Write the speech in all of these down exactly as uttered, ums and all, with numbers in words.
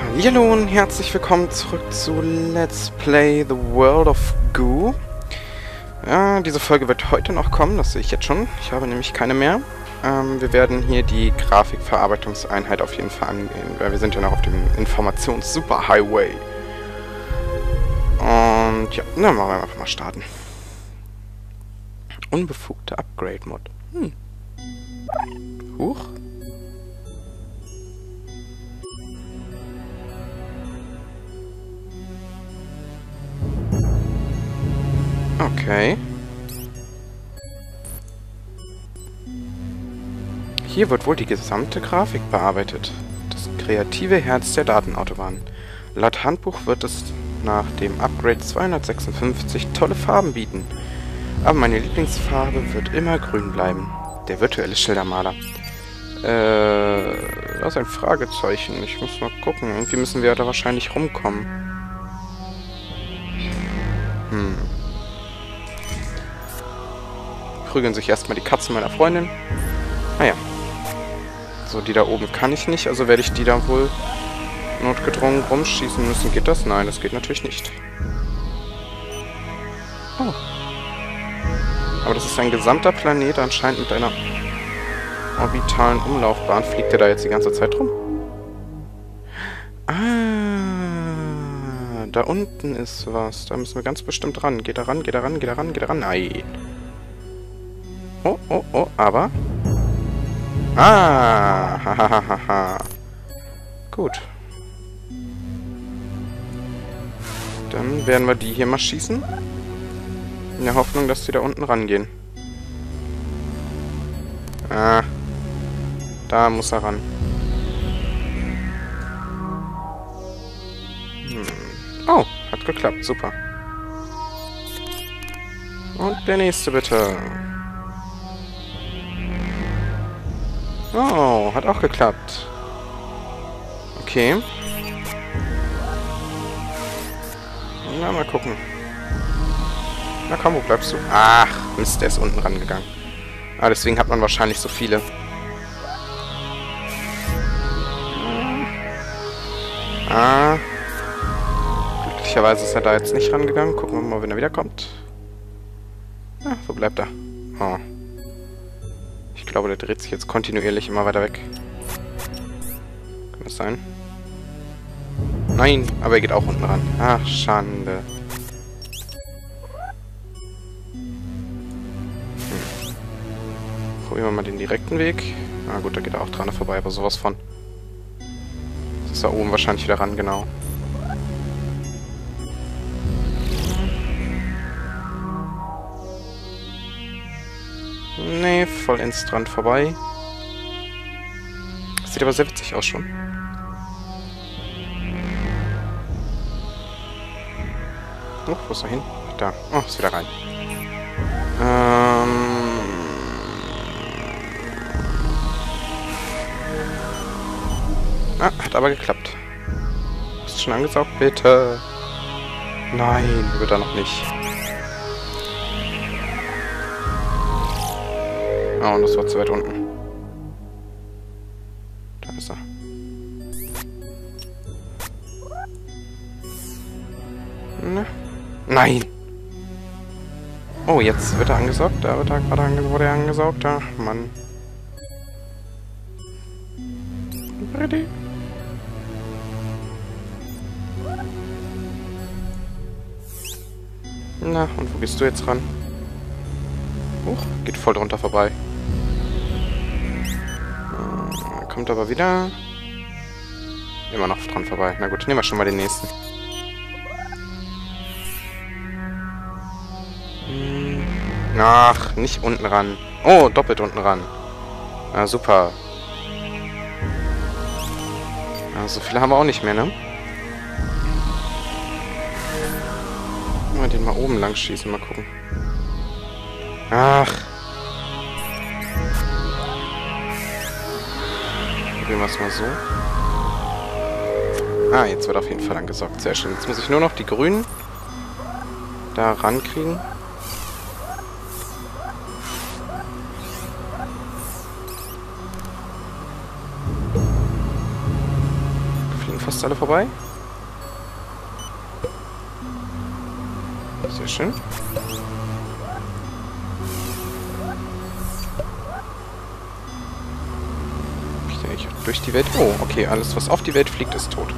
Hallo und herzlich willkommen zurück zu Let's Play The World of Goo. Ja, diese Folge wird heute noch kommen, das sehe ich jetzt schon. Ich habe nämlich keine mehr. Ähm, wir werden hier die Grafikverarbeitungseinheit auf jeden Fall angehen, weil wir sind ja noch auf dem Informations-Superhighway. Und ja, dann machen wir einfach mal starten. Unbefugte Upgrade-Mod. Hm. Huch. Okay. Hier wird wohl die gesamte Grafik bearbeitet. Das kreative Herz der Datenautobahn. Laut Handbuch wird es nach dem Upgrade zweihundertsechsundfünfzig tolle Farben bieten. Aber meine Lieblingsfarbe wird immer grün bleiben. Der virtuelle Schildermaler. Äh, das ist ein Fragezeichen. Ich muss mal gucken. Irgendwie müssen wir da wahrscheinlich rumkommen. Hm. Prügeln sich erstmal die Katzen meiner Freundin. Naja. So, die da oben kann ich nicht, also werde ich die da wohl notgedrungen rumschießen müssen. Geht das? Nein, das geht natürlich nicht. Oh. Aber das ist ein gesamter Planet, anscheinend mit einer orbitalen Umlaufbahn. Fliegt der da jetzt die ganze Zeit rum? Ah, da unten ist was. Da müssen wir ganz bestimmt ran. Geht da ran, geht da ran, geht da ran, geht da ran. Nein. Oh, oh, oh, aber... Ah, hahaha. Gut. Dann werden wir die hier mal schießen. In der Hoffnung, dass die da unten rangehen. Ah. Da muss er ran. Hm. Oh, hat geklappt. Super. Und der nächste bitte. Oh, hat auch geklappt. Okay. Na, mal gucken. Na komm, wo bleibst du? Ach, Mist, der ist unten rangegangen. Ah, deswegen hat man wahrscheinlich so viele. Ah. Glücklicherweise ist er da jetzt nicht rangegangen. Gucken wir mal, wenn er wiederkommt. Ah, wo bleibt er? Oh. Ich glaube, der dreht sich jetzt kontinuierlich immer weiter weg. Kann das sein? Nein, aber er geht auch unten ran. Ach, Schande. Hm. Probieren wir mal den direkten Weg. Na gut, da geht er auch dran vorbei, aber sowas von. Das ist da oben wahrscheinlich wieder ran, genau. Nee, vollends dran vorbei. Das sieht aber sehr witzig aus schon. Oh, wo ist er hin? Da. Oh, ist wieder rein. Ähm... Ah, hat aber geklappt. Ist schon angesaugt? Bitte. Nein, wird er noch nicht. Oh, und das war zu weit unten. Da ist er. Na. Nein! Oh, jetzt wird er angesaugt. Da wird er gerade ange wurde er angesaugt. Ach, Mann. Ready? Na, und wo gehst du jetzt ran? Huch, geht voll drunter vorbei. Kommt aber wieder. Immer noch dran vorbei. Na gut, nehmen wir schon mal den nächsten. Ach, nicht unten ran. Oh, doppelt unten ran. Na super. Ja, so viele haben wir auch nicht mehr, ne? Mal den mal oben lang schießen, mal gucken. Ach. Probieren wir es mal so. Ah, jetzt wird auf jeden Fall angesaugt. Sehr schön. Jetzt muss ich nur noch die Grünen da rankriegen. fast alle vorbei. Sehr schön. Ich denke, ich durch die Welt... Oh, okay, alles, was auf die Welt fliegt, ist tot.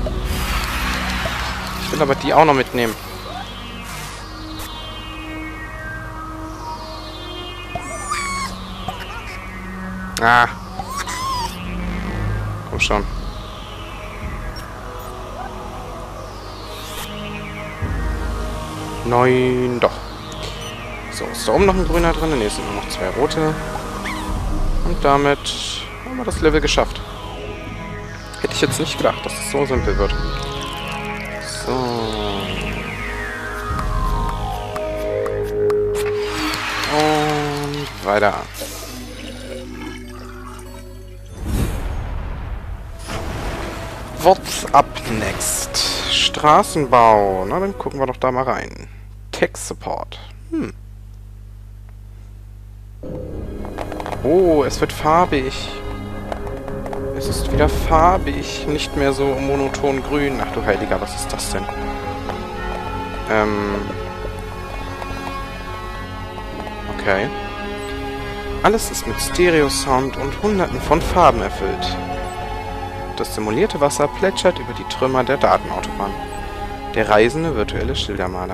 Ich will aber die auch noch mitnehmen. Ah. Komm schon. Neun, doch. So, ist da oben noch ein grüner drin? Ne, es sind nur noch zwei rote. Und damit haben wir das Level geschafft. Hätte ich jetzt nicht gedacht, dass es so simpel wird. So. Und weiter. What's up next? Straßenbau. Na, dann gucken wir doch da mal rein. Tech Support. Hm. Oh, es wird farbig. Es ist wieder farbig. Nicht mehr so monoton grün. Ach du Heiliger, was ist das denn? Ähm. Okay. Alles ist mit Stereo-Sound und hunderten von Farben erfüllt. Das simulierte Wasser plätschert über die Trümmer der Datenautobahn. Der reisende virtuelle Schildermaler.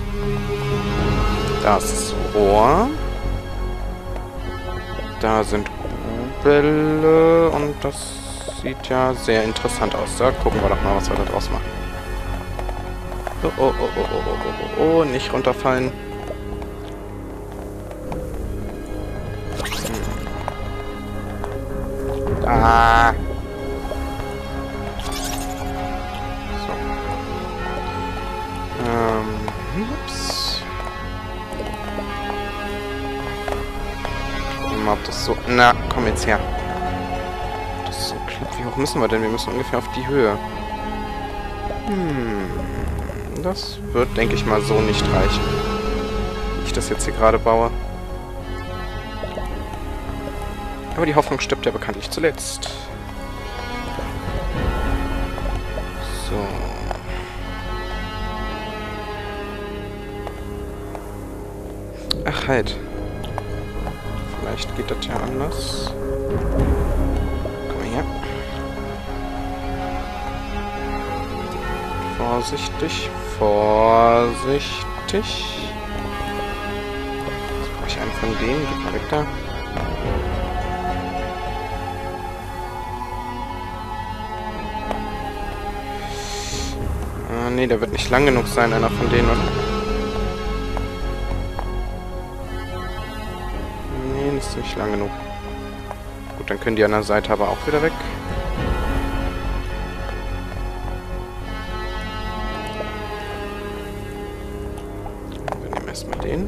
Das Rohr. Da sind Bälle und das sieht ja sehr interessant aus. Da gucken wir doch mal, was wir da draus machen. Oh, oh, oh, oh, oh, oh, oh, oh, nicht runterfallen. Hm. Ah. Ups. Gucken wir mal, ob das so... Na, komm jetzt her. Das ist so klappt. Wie hoch müssen wir denn? Wir müssen ungefähr auf die Höhe. Hm. Das wird, denke ich mal, so nicht reichen. Wie ich das jetzt hier gerade baue. Aber die Hoffnung stirbt ja bekanntlich zuletzt. So... Ach halt. Vielleicht geht das ja anders. Komm mal her. Vorsichtig. Vorsichtig. Jetzt brauche ich einen von denen. Geht mal weg da. Ah, nee, der wird nicht lang genug sein, einer von denen, oder? Ist nicht lang genug. Gut, dann können die an der Seite aber auch wieder weg. Wir nehmen erstmal den.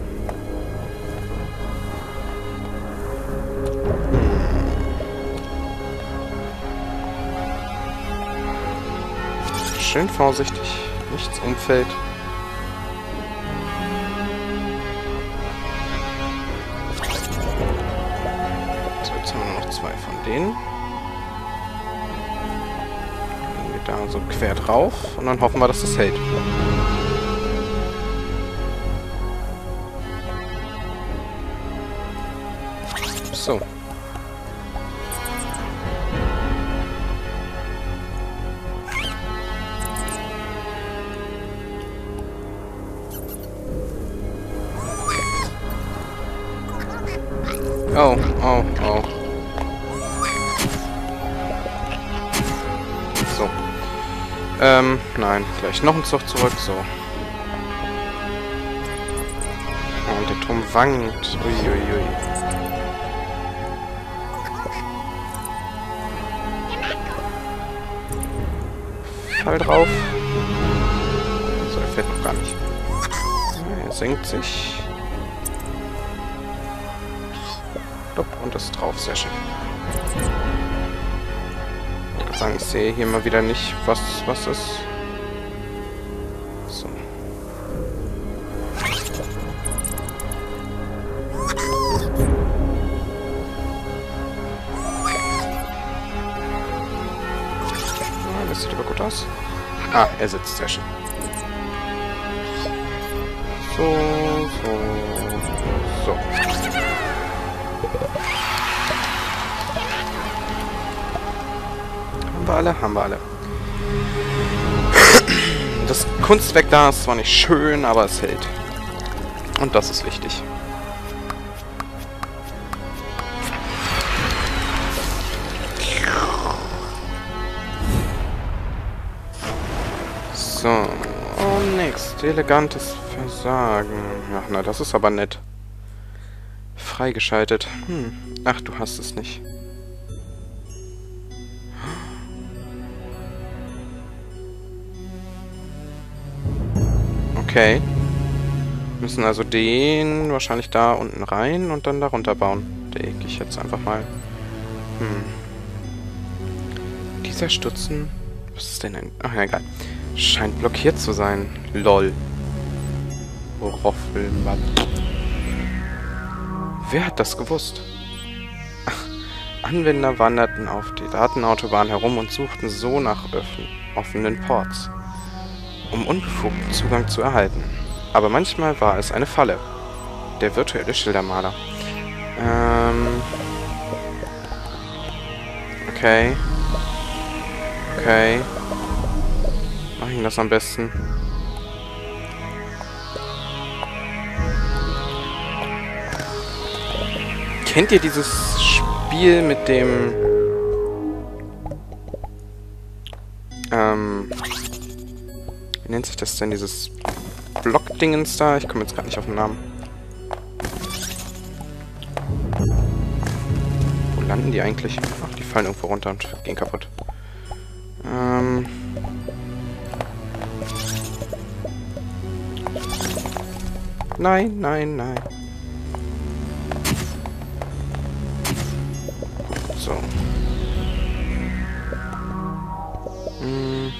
Hm. Schön vorsichtig, nichts umfällt. Den. Dann geht da so quer drauf und dann hoffen wir, dass das hält. So. Oh, oh, oh. Ähm, nein, vielleicht noch ein Zug zurück, so. Oh, und der Turm wankt. Uiuiui. Fall drauf. So, er fällt noch gar nicht. Er senkt sich. Und ist drauf, sehr schön. Sagen, ich sehe hier mal wieder nicht, was was ist. So. Das sieht aber gut aus. Ah, er sitzt. Sehr schön. So, so, so. Haben wir alle? Haben wir alle. Das Kunstwerk da ist zwar nicht schön, aber es hält. Und das ist wichtig. So. Oh, nix. Elegantes Versagen. Ach, na, das ist aber nett. Freigeschaltet. Hm. Ach, du hast es nicht. Okay. Müssen also den wahrscheinlich da unten rein und dann da runter bauen. Denke ich jetzt einfach mal. Hm. Dieser Stutzen... Was ist denn ein... Ach ja, egal. Scheint blockiert zu sein. Lol. Roffelmann. Wer hat das gewusst? Ach, Anwender wanderten auf die Datenautobahn herum und suchten so nach offenen Ports, um unbefugten Zugang zu erhalten. Aber manchmal war es eine Falle. Der virtuelle Schildermaler. Ähm... Okay. Okay. Mach ich das am besten? Kennt ihr dieses Spiel mit dem... Ähm... Wie nennt sich das denn? Dieses Block-Dingens da? Ich komme jetzt gerade nicht auf den Namen. Wo landen die eigentlich? Ach, die fallen irgendwo runter und gehen kaputt. Ähm... Nein, nein, nein. So. Hm.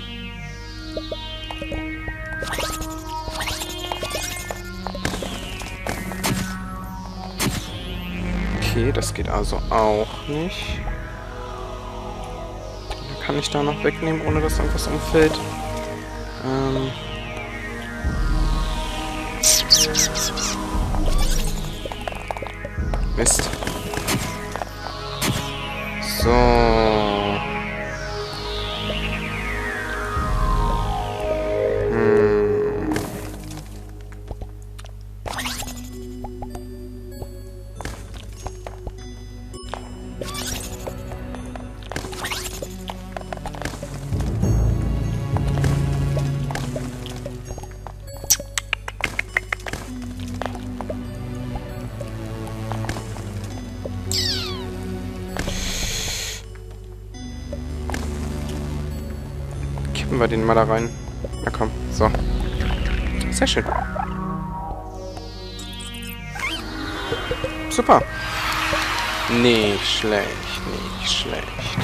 Okay, das geht also auch nicht. Kann ich da noch wegnehmen, ohne dass irgendwas umfällt? Ähm... Mist. So. Hm. Wir den mal da rein. Na komm, so. Sehr schön. Super. Nicht schlecht, nicht schlecht.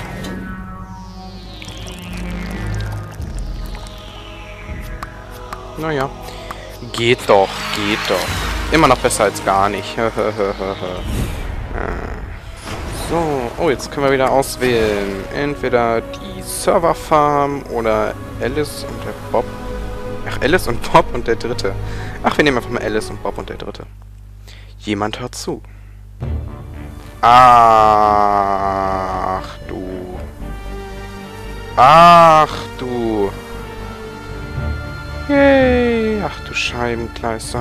Naja. Geht doch, geht doch. Immer noch besser als gar nicht. So, oh, jetzt können wir wieder auswählen. Entweder die Serverfarm oder Alice und der Bob. Ach, Alice und Bob und der Dritte. Ach, wir nehmen einfach mal Alice und Bob und der Dritte. Jemand hört zu. Ach, du. Ach, du. Yay. Ach, du Scheibenkleister.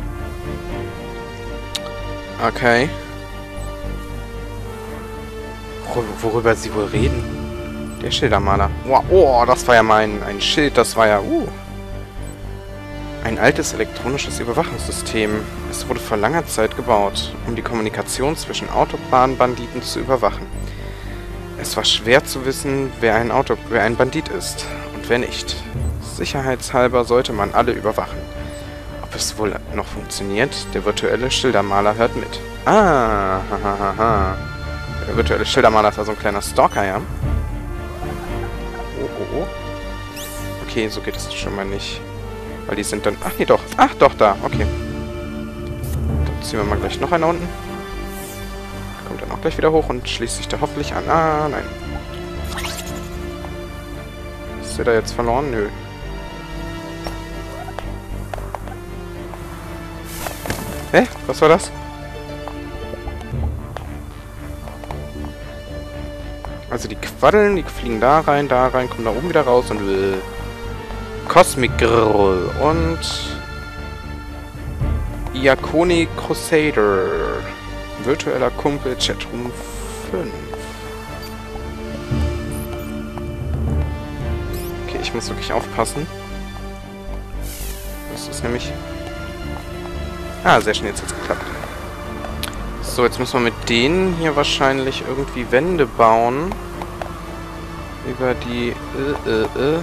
Okay. Worüber sie wohl reden? Der Schildermaler. Wow, oh, das war ja mein ein Schild, das war ja... Uh. Ein altes elektronisches Überwachungssystem. Es wurde vor langer Zeit gebaut, um die Kommunikation zwischen Autobahnbanditen zu überwachen. Es war schwer zu wissen, wer ein, Auto, wer ein Bandit ist und wer nicht. Sicherheitshalber sollte man alle überwachen. Ob es wohl noch funktioniert? Der virtuelle Schildermaler hört mit. Ah, hahaha. Ha, ha. Der virtuelle Schildermaler ist also ein kleiner Stalker, ja? Oh, oh, oh. Okay, so geht es schon mal nicht. Weil die sind dann... Ach, nee, doch. Ach, doch, da. Okay. Dann ziehen wir mal gleich noch einer unten. Kommt dann auch gleich wieder hoch und schließt sich da hoffentlich an. Ah, nein. Ist der da jetzt verloren? Nö. Hä? Was war das? Also die quaddeln, die fliegen da rein, da rein, kommen da oben wieder raus und... Äh, Cosmic Girl und... Iaconi Crusader. Virtueller Kumpel, Chatroom fünf. Okay, ich muss wirklich aufpassen. Das ist nämlich... Ah, sehr schön, jetzt hat's geklappt. So, jetzt müssen wir mit denen hier wahrscheinlich irgendwie Wände bauen. Über die... Äh, äh, äh.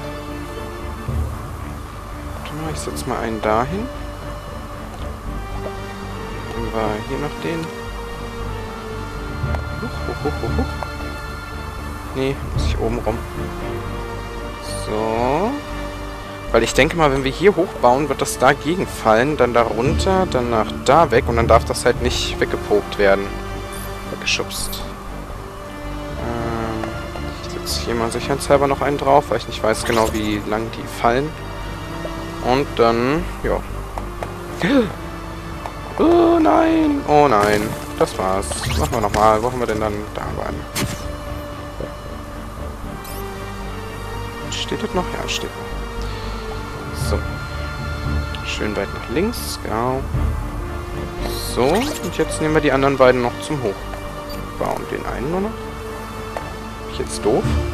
Warte mal, ich setze mal einen dahin. Dann war hier noch den. Huch, huch, huch, huch, huch. Nee, muss ich oben rum. So. Weil ich denke mal, wenn wir hier hochbauen, wird das dagegen fallen, dann da runter, dann nach da weg und dann darf das halt nicht weggepokt werden. Weggeschubst. Ähm, ich setze hier mal sicherheitshalber noch einen drauf, weil ich nicht weiß genau, wie lang die fallen. Und dann, ja. Oh nein, oh nein. Das war's. Machen wir nochmal. Wo haben wir denn dann da bleiben? Steht das noch? Ja, steht noch. So. Schön weit nach links, genau. So, und jetzt nehmen wir die anderen beiden noch zum Hochbauen. Den einen nur noch. Bin ich jetzt doof?